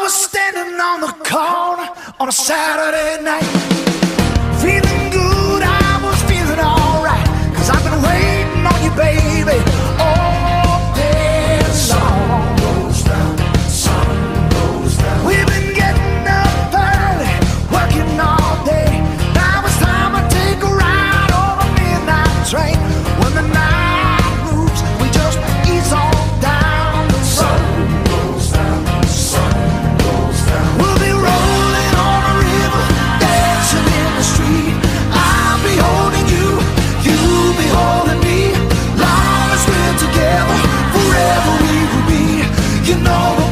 was standing on the corner on a Saturday night, feeling good, I was feeling alright, 'cause I've been waiting on you, baby, all day long. Sun goes down. We've been getting up early, working all day. Now it's time to take a ride on the midnight train. When the night moves, we just ease on down. The sun goes down. We'll be rolling on a river, dancing in the street. I'll be holding you, you'll be holding me. Long as we're together, forever we will be. You know